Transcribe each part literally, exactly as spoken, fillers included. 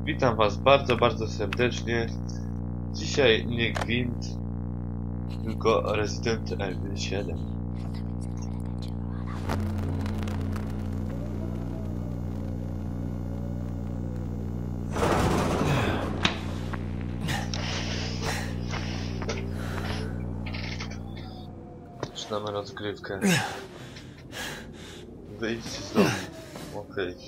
Witam was bardzo, bardzo serdecznie. Dzisiaj nie Gwint, tylko Resident Evil siedem. Zaczynamy rozgrywkę. Wyjdźcie z domu. Okej. Okay.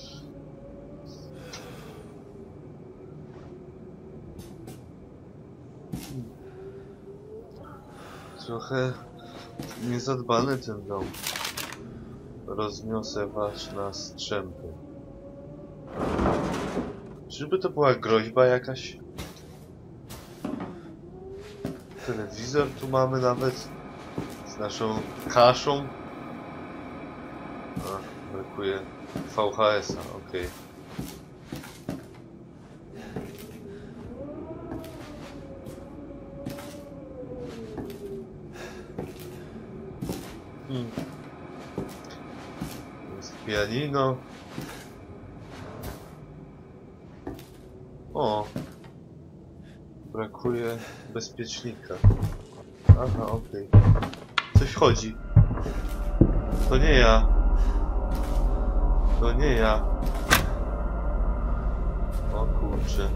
Trochę niezadbany ten dom. Rozniosę was na strzępy. Czyżby to była groźba jakaś? Telewizor tu mamy nawet. Z naszą kaszą. A, brakuje V H S a, okej. Okay. Hmm. Jest pianino. O! Brakuje bezpiecznika. Aha, okej. Okay. Coś wchodzi. To nie ja. To nie ja. O kurczę.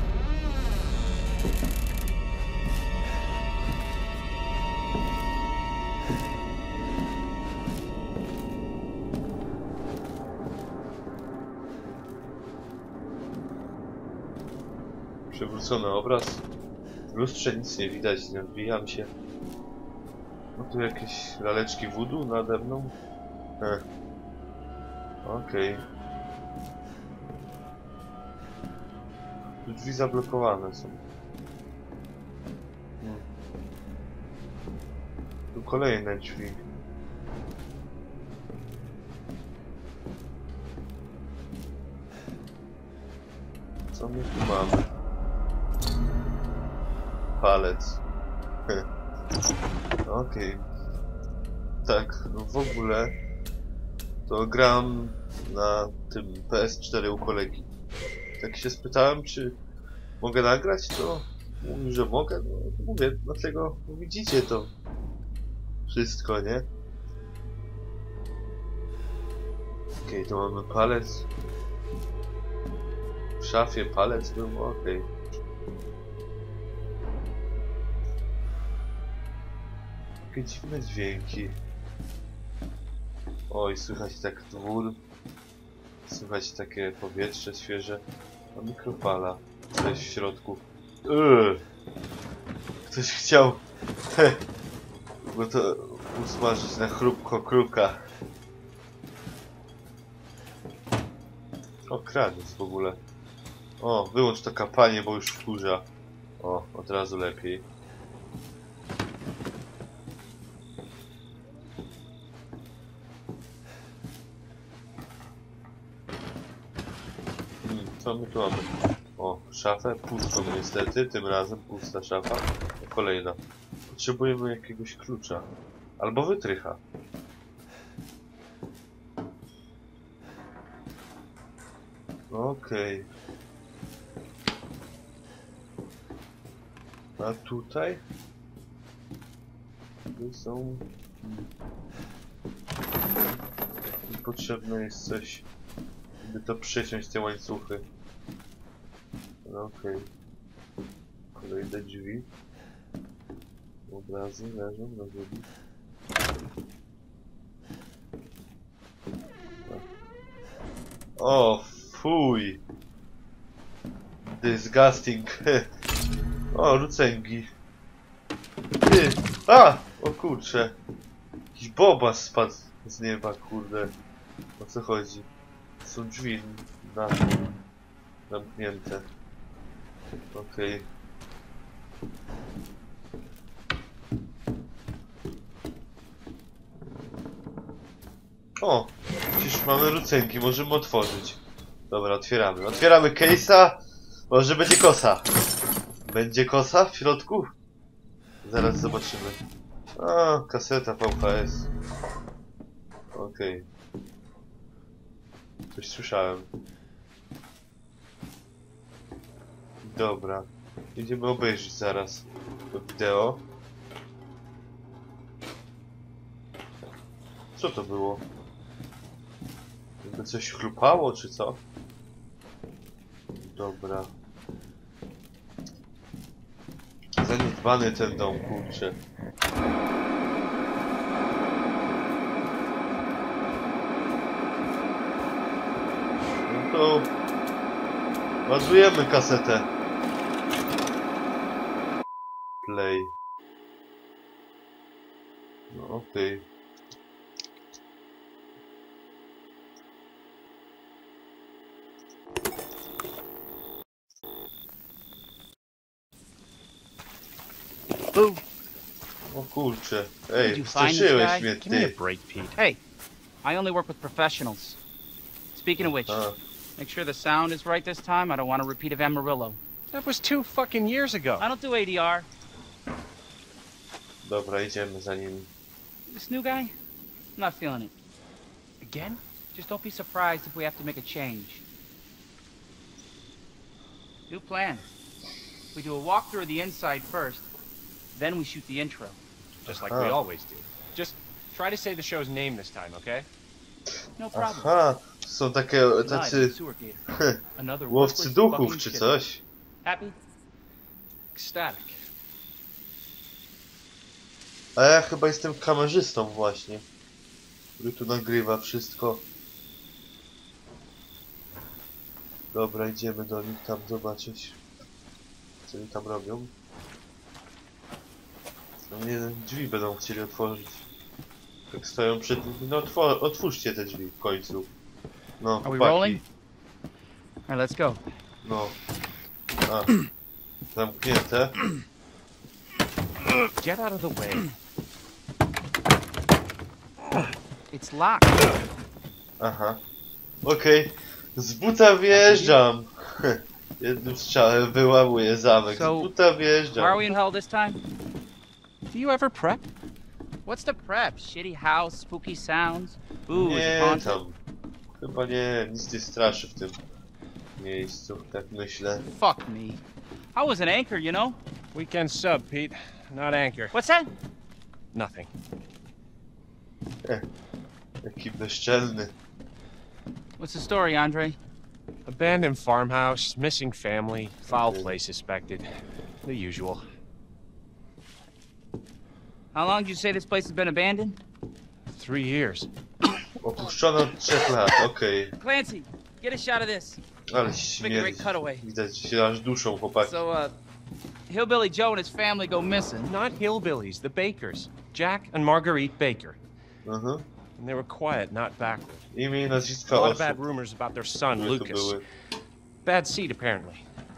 Przewrócony obraz. W lustrze nic nie widać, nie odbijam się. No tu jakieś laleczki voodoo nade mną. Eh. Okej. Okay. Tu drzwi zablokowane są. Hmm. Tu kolejne drzwi. Co my tu mamy? Palec. Okej. Okay. Tak, no w ogóle to gram na tym P S cztery u kolegi. Tak się spytałem, czy mogę nagrać, to mówi, że mogę. No mówię, dlatego widzicie to wszystko, nie? Okej, okay, to mamy palec. W szafie palec był, okej. Okay. Takie dziwne dźwięki. Oj, słychać tak dwór. Słychać takie powietrze świeże. A mikrofala. Co jest w środku? Yy. Ktoś chciał bo to usmażyć na chrupko kruka. O, kraniec w ogóle. O, wyłącz to kapanie, bo już wkurza. O, od razu lepiej. Co my tu mamy? O, szafę pustą niestety, tym razem pusta szafa. Kolejna. Potrzebujemy jakiegoś klucza. Albo wytrycha. Okej. Okay. A tutaj? Tu są... I potrzebne jest coś, by to przeciąć te łańcuchy. Okej. Okay. Kolejne drzwi. Obrazy leżą na ziemi. O, fuj! Disgusting. O, rucęgi. Ty! A! O kurcze. Jakiś bobas spadł z nieba, kurde. O co chodzi? Są drzwi na zamknięte. Okej. Okay. O! Przecież mamy rucęgi, możemy otworzyć. Dobra, otwieramy. Otwieramy case'a. Może będzie kosa. Będzie kosa w środku? Zaraz zobaczymy. A, kaseta V H S. Okej. Okay. Coś słyszałem. Dobra. Idziemy obejrzeć zaraz to wideo. Co to było? Jakby coś chlupało, czy co? Dobra. Zaniedbany ten dom, kurczę. No to... ładujemy kasetę. Play. No okej. Okay. Boo. O kurczę. Did Ej, you find this wstrzeszyłeś guy? mnie, Give me a ty. break, Pete. Hey, I only work with professionals. Speaking of which, A, make sure the sound is right this time. I don't want a repeat of Amarillo. That was two fucking years ago. I don't do A D R. dobra, idziemy za nim. This new guy, I'm not feeling it. Again? Just don't be surprised if we have to make a change. New plan. We do a walkthrough of the inside first, then we shoot the intro. Just like we Huh. always do. Just try to say the show's name this time, okay? No problem. Aha, są takie, Live tacy in Sewer Gator. Another łowcy worthless duchów fucking czy shit. coś. Happy? Ecstatic. A ja chyba jestem kamerzystą właśnie, który tu nagrywa wszystko. Dobra, idziemy do nich tam zobaczyć, co oni tam robią. No mnie drzwi będą chcieli otworzyć. Tak stoją przed nimi. No otwor otwórzcie te drzwi w końcu. No, Are we chłopaki. rolling? All right, let's go. No. A. Zamknięte. Get out of the way. It's locked. Aha. Okej. Okay. Z buta wjeżdżam. Jednym strzałem wyłamuję zamek. So, Z buta Where are wjeżdżam. we in hell this time? Do you ever prep? What's the prep? Shitty house, spooky sounds? Ooh, is it Nie haunted? tam. Chyba nie. Nic nie straszy w tym miejscu. Tak myślę. Fuck me. I was an anchor, you know? Weekend sub, Pete. Not anchor. What's that? Nothing. Jaki bezczelny. What's the story, Andre? Abandoned farmhouse, missing family, foul play suspected. The usual. How long did you say this place has been abandoned? Three years. Opuszczono od trzech lat. Okej. Okay. Clancy, get a shot of this. Ale Make a śmierdzi. great cutaway. Widać się aż duszą, chłopaki. So, uh, Hillbilly Joe and his family go missing. Not hillbillies, the Bakers. Jack and Marguerite Baker. Mhm. And they were quiet, not backward. Imię i A nazwiska lot of osób, bad rumors about their son, które tu Lucas. były. Bad seed, apparently.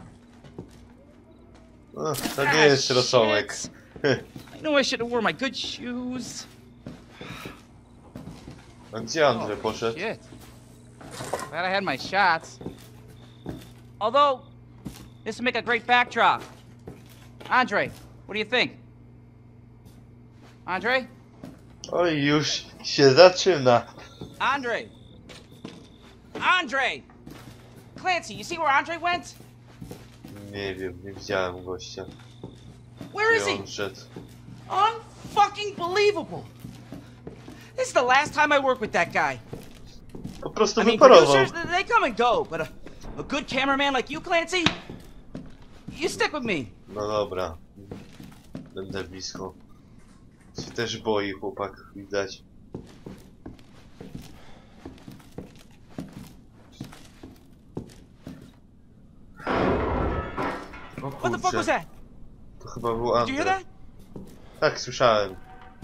Ach, to nie jest rosołek. shit. I know I should have worn my good shoes. A gdzie Andre poszedł? Shit. Glad I had my shots. Although, this would make a great backdrop. Andre, what do you think? Andre? Oj, już się zaczyna. Andre! Andre! Clancy, you see where Andre went? Nie wiem, nie widziałem gościa. Where is Gdzie he? on szedł? Unfucking believable! This is the last time I work with that guy. Po prostu I mean, wyparował. producers, they come and go, but a, a good cameraman like you, Clancy, you stick with me. No dobra. Będę blisko. Się też boi chłopak, widać. O What the fuck was kurczę, that? to chyba był Did you hear Andre. that? Tak, słyszałem.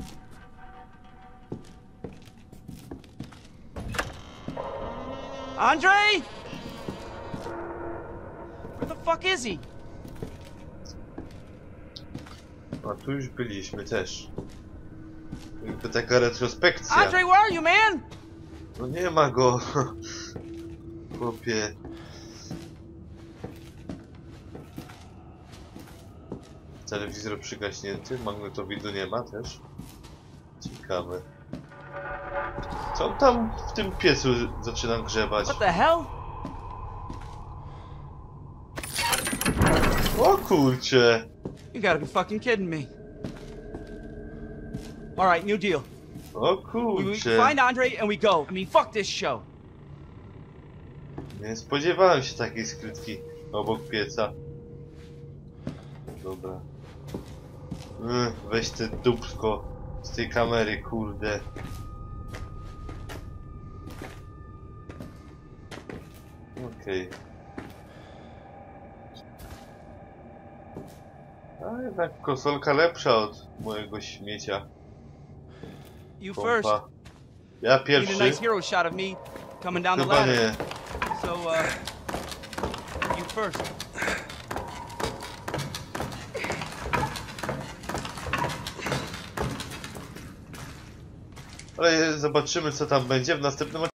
Andre? Where the fuck is he? A tu już byliśmy też. Jakby taka retrospekcja. Andre, where are you, man? No nie ma go. Chłopie. Telewizor przygaśnięty, magnetowidu nie ma też. Ciekawe. Co on tam w tym piecu zaczyna grzebać? What the hell? O kurcze. You gotta be fucking kidding me. All right, new deal. O We, we kurcze. find Andre and we go. I mean, fuck this show. Nie spodziewałem się takiej skrytki obok pieca. Dobra. Ech, weź te dupsko z tej kamery, kurde. Okej. A jednak konsolka lepsza od mojego śmiecia. You first. Kompa. Ja Need a nice pierwszy? hero shot of me coming down the Chyba ladder. nie. So, uh, you first. Ale zobaczymy co tam będzie w następnym